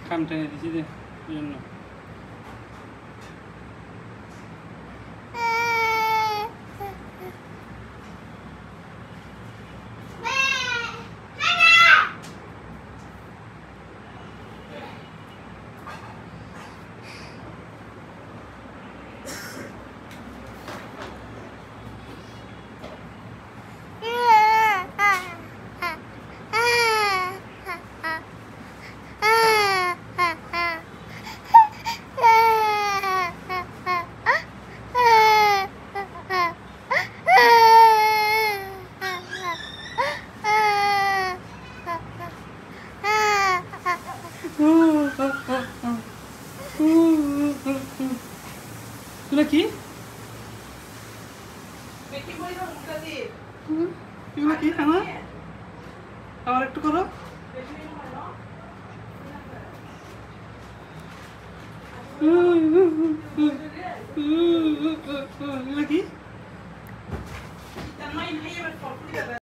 কান টেনে দিছি যে এই জন্য এগুলো কি এগুলো কি খানা আবার একটু করো এগুলো কি